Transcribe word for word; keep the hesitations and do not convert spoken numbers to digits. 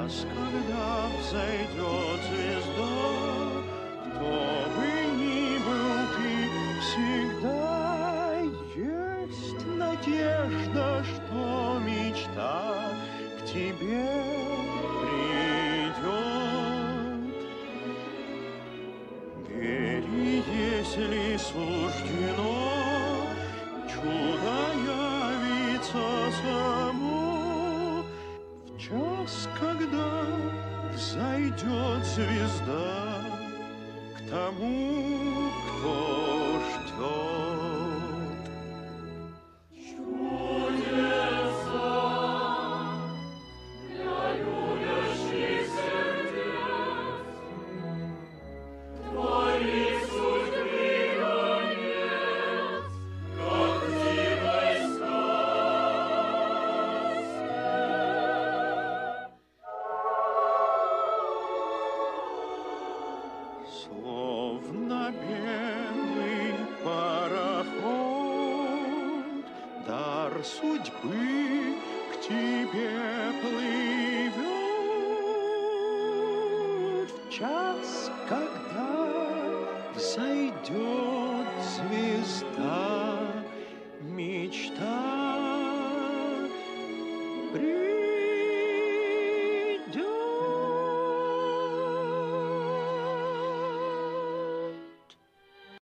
час, когда взойдет звезда, кто бы ни был ты, всегда есть надежда, что мечта к тебе придет. Верь, если суждено чудо явится само, в час, когда взойдет звезда к тому, кто ждет. Чудеса для любящих сердец, твори судьбы конец, как в дивной сказке. Словно белый пароход, дар судьбы к тебе плывет. В час, когда взойдет звезда, мечта